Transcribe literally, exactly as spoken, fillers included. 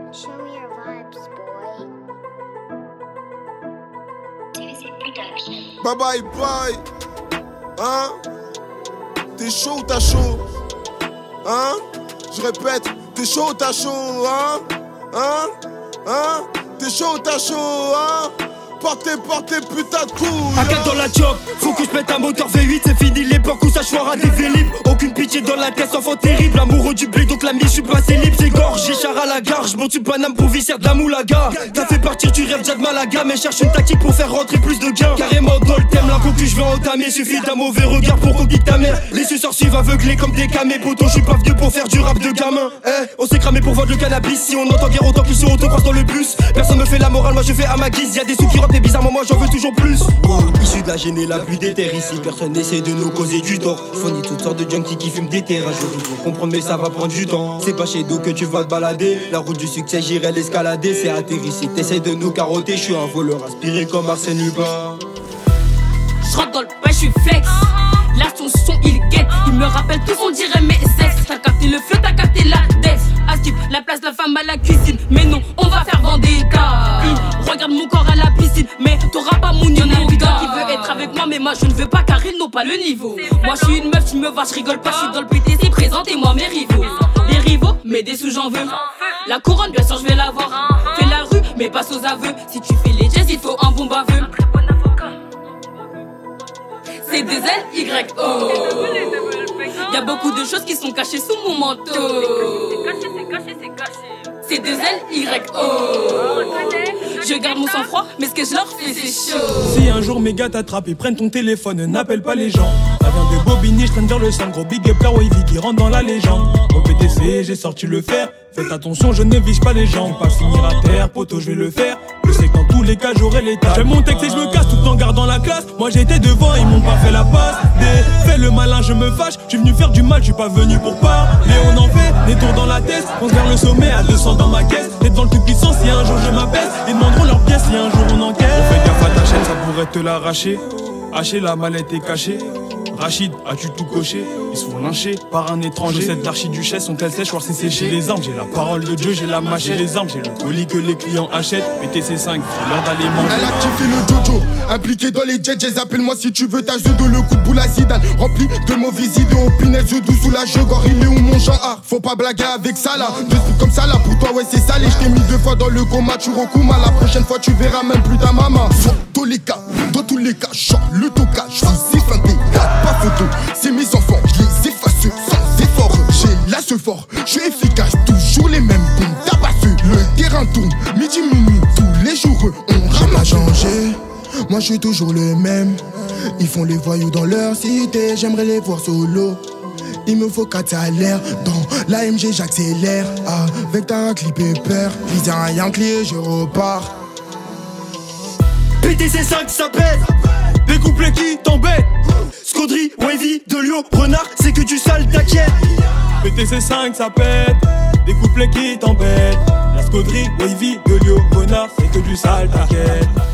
Show me your vibes, boy. Bye bye bye. Hein? T'es chaud ou t'as chaud? Hein? Je répète, t'es chaud ou t'as chaud? Hein? Hein? Hein? T'es chaud ou t'as chaud? Hein? Portez, portez, putain de couilles. A quatre dans la job, faut que je mette un moteur V huit. C'est fini l'époque où ça choira des vélib. Aucune pitié dans la tête, enfant terrible. Amoureux du blé, donc la mise, je suis passé libre. C'est gorge, j'ai char à la gare. J'monte une Paname pour visser de la moulaga. T'as fait partir du rêve, déjà de Malaga. Mais cherche une tactique pour faire rentrer plus de gains. Carrément dans le thème, la concu, je vais entamer. Suffit d'un mauvais regard pour qu'on quitte ta mère. Les suceurs suivent aveuglés comme des camés. Poto, je suis pas vieux pour faire du rap de gamin. Eh, on s'est cramé pour vendre le cannabis. Si on entend guère autant qu'ils sont auto-croise dans le bus. Personne me fait la morale, moi je fais à ma guise. Y'a des sous qui rentrent et bizarrement, moi j'en veux toujours plus. Wow, issu de la gêne et la pluie des terres ici. Personne n'essaie de nous causer du tort. Je fournis toutes sortes de junkies qui fument des terrains. Je veux toujours comprendre mais ça va prendre du temps. C'est pas chez nous que tu vas te balader. La route du succès j'irai l'escalader. C'est atterri si t'essayes de nous carotter. Je suis un voleur aspiré comme Arsène Lupin. J'rentre dans le bain, j'suis flex. Là son son il guette. Il me rappelle tous on dirait mes ex. T'as capté le feu, t'as capté la dex. À skip, la place de la femme à la cuisine. Mais non, on va faire vendetta. Regarde mon corps à la piscine. Mais t'auras pas mon niveau. Y'en a un gars qui veut être avec moi. Mais moi je ne veux pas car ils n'ont pas le niveau. Moi je suis une meuf, tu me vois, je rigole pas. Je suis dans le P T C, présentez-moi mes rivaux. Les rivaux, mais des sous j'en veux. La couronne, bien sûr je vais l'avoir. Fais la rue, mais passe aux aveux. Si tu fais les jazz, il faut un bon baveux. C'est des L Y O. Y'a beaucoup de choses qui sont cachées sous mon manteau. C'est caché, c'est caché, c'est caché. C'est des L Y O. Je garde mon sang-froid, mais ce que je leur fais c'est chaud. Si un jour mes gars t'attrapent et prennent ton téléphone, n'appelle pas les gens. Ça vient de Bobigny, je traîne vers le sang. Gros big up car Wavy qui rentre dans la légende. Au P T C, j'ai sorti le fer. Faites attention, je ne vise pas les gens. Pas finir à terre, poteau, je vais le faire. Je sais que dans tous les cas, j'aurai l'état. J'aime mon texte et je me casse tout en gardant la classe. Moi j'étais devant, ils m'ont pas fait la passe. Des... Fais le malin, je me fâche. Je suis venu faire du mal, je suis pas venu pour parler. On en fait des tours dans la tête. On se vers le sommet à deux cents dans ma caisse. T'es dans le tout puissant si un jour je m'apaise. Ils demanderont leurs pièces si un jour on enquête. On fait gaffe à ta chaîne, ça pourrait te l'arracher. Hacher, la mallette est cachée. Rachid, as-tu tout coché? Ils se font lyncher par un étranger. Cette archiduchesse sont-elles sèches, voir c'est séché. Les armes, j'ai la parole de Dieu, j'ai la machette. Les armes, j'ai le colis que les clients achètent. P T C cinq, c'est l'heure d'aller manger. Elle a kiffé le jojo, impliqué dans les jets. Appelle-moi si tu veux ta jeu de le coup de boule à Zidane. Rempli de mauvaises idées, au pinède, yeux doux sous la jeu. Il est où mon genre? Faut pas blaguer avec ça là. Deux trucs comme ça là, pour toi ouais c'est salé. Je t'ai mis deux fois dans le coma, tu recours. La prochaine fois tu verras même plus ta maman. Dans tous les cas, dans tous les cas, chante le toca. Je vous ai feinté, pas photo. C'est mes enfants, je les efface sans effort. J'ai là ce fort, je suis efficace, toujours les mêmes boum tabasseux. Le terrain tourne, midi minuit, tous les jours on ramasse. Changé, moi je suis toujours le même. Ils font les voyous dans leur cité, j'aimerais les voir solo. Il me faut quatre salaires, dans l'A M G j'accélère. Avec ta clip et peur, vise un Yankee, je repars. P T C cinq ça pète. Des couplets qui t'embêtent. Scaudry, Wavy, de Lyon, Renard, c'est que du sale t'inquiète. P T C cinq ça pète. Des couplets qui t'embêtent. La Scaudry, Wavy, de Lyon, Renard, c'est que du sale t'inquiète.